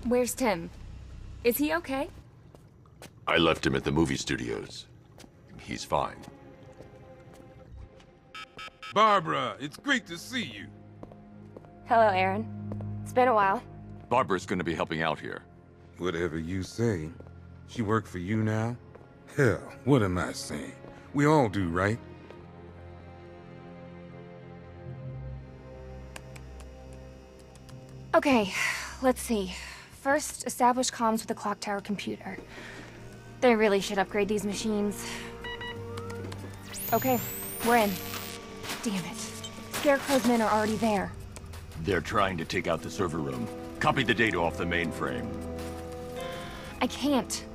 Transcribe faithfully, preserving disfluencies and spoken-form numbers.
Where's Tim? Is he okay? I left him at the movie studios. He's fine. Barbara, it's great to see you. Hello, Aaron. It's been a while. Barbara's gonna be helping out here. Whatever you say. She work for you now? Hell, what am I saying? We all do, right? Okay, let's see. First, establish comms with the clock tower computer. They really should upgrade these machines. Okay, we're in. Damn it. Scarecrow's men are already there. They're trying to take out the server room. Copy the data off the mainframe. I can't.